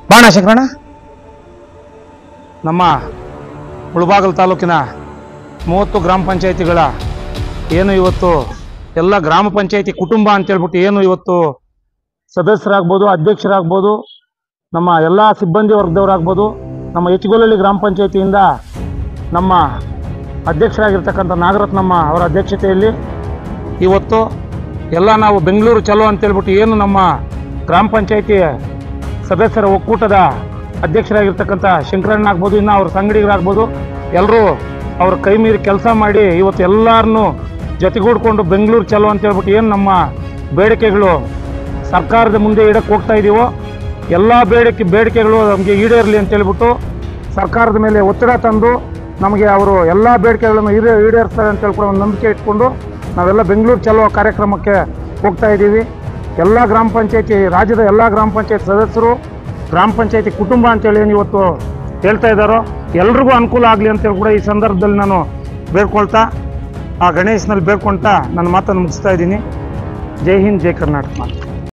ಬಾಣ ಶಂಕರಣ್ಣ, ನಮ್ಮ ಮುಳಬಾಗಿಲು ತಾಲೂಕಿನ 30 ಗ್ರಾಮ ಪಂಚಾಯಿತಿಗಳ ಏನು ಇವತ್ತು ಎಲ್ಲ ಗ್ರಾಮ ಪಂಚಾಯಿತಿ ಕುಟುಂಬ ಅಂತೇಳ್ಬಿಟ್ಟು ಏನು ಇವತ್ತು ಸದಸ್ಯರಾಗ್ಬೋದು, ಅಧ್ಯಕ್ಷರಾಗ್ಬೋದು, ನಮ್ಮ ಎಲ್ಲ ಸಿಬ್ಬಂದಿ ವರ್ಗದವರಾಗ್ಬೋದು, ನಮ್ಮ ಹೆಚ್ಚುಗೊಲ್ಲಳ್ಳಿ ಗ್ರಾಮ ಪಂಚಾಯಿತಿಯಿಂದ ನಮ್ಮ ಅಧ್ಯಕ್ಷರಾಗಿರ್ತಕ್ಕಂಥ ನಾಗರತ್ನಮ್ಮ ಅವರ ಅಧ್ಯಕ್ಷತೆಯಲ್ಲಿ ಇವತ್ತು ಎಲ್ಲ ನಾವು ಬೆಂಗಳೂರು ಚಲೋ ಅಂತೇಳ್ಬಿಟ್ಟು ಏನು ನಮ್ಮ ಗ್ರಾಮ ಪಂಚಾಯಿತಿ ಸದಸ್ಯರ ಒಕ್ಕೂಟದ ಅಧ್ಯಕ್ಷರಾಗಿರ್ತಕ್ಕಂಥ ಶಂಕರಣ್ಣ ಆಗ್ಬೋದು, ಇನ್ನು ಅವ್ರ ಸಂಗಡಿಗರಾಗ್ಬೋದು, ಎಲ್ಲರೂ ಅವ್ರ ಕೈ ಮೀರಿ ಕೆಲಸ ಮಾಡಿ ಇವತ್ತು ಎಲ್ಲರನ್ನೂ ಜೊತೆಗೂಡ್ಕೊಂಡು ಬೆಂಗಳೂರು ಚಲೋ ಅಂತೇಳ್ಬಿಟ್ಟು ಏನು ನಮ್ಮ ಬೇಡಿಕೆಗಳು ಸರ್ಕಾರದ ಮುಂದೆ ಇಡಕ್ಕೆ ಹೋಗ್ತಾ ಇದ್ದೀವೋ ಎಲ್ಲ ಬೇಡಿಕೆಗಳು ನಮಗೆ ಈಡೇರಲಿ ಅಂತೇಳ್ಬಿಟ್ಟು ಸರ್ಕಾರದ ಮೇಲೆ ಒತ್ತಡ ತಂದು ನಮಗೆ ಅವರು ಎಲ್ಲ ಬೇಡಿಕೆಗಳನ್ನು ಈಡೇರಿಸ್ತಾರೆ ಅಂತ ಹೇಳ್ಕೊಂಡು ಒಂದು ನಂಬಿಕೆ ಇಟ್ಕೊಂಡು ನಾವೆಲ್ಲ ಬೆಂಗಳೂರು ಚಲೋ ಕಾರ್ಯಕ್ರಮಕ್ಕೆ ಹೋಗ್ತಾ ಇದ್ದೀವಿ. ಎಲ್ಲ ಗ್ರಾಮ ಪಂಚಾಯತಿ, ರಾಜ್ಯದ ಎಲ್ಲ ಗ್ರಾಮ ಪಂಚಾಯತ್ ಸದಸ್ಯರು, ಗ್ರಾಮ ಪಂಚಾಯತಿ ಕುಟುಂಬ ಅಂತೇಳಿ ಏನು ಇವತ್ತು ಹೇಳ್ತಾ ಇದ್ದಾರೋ ಎಲ್ರಿಗೂ ಅನುಕೂಲ ಆಗಲಿ ಅಂತೇಳಿ ಕೂಡ ಈ ಸಂದರ್ಭದಲ್ಲಿ ನಾನು ಬೇಡ್ಕೊಳ್ತಾ, ಆ ಗಣೇಶನಲ್ಲಿ ಬೇಡ್ಕೊಳ್ತಾ ನನ್ನ ಮಾತನ್ನು ಮುಗಿಸ್ತಾ ಇದ್ದೀನಿ. ಜೈ ಹಿಂದ್, ಜೈ ಕರ್ನಾಟಕ.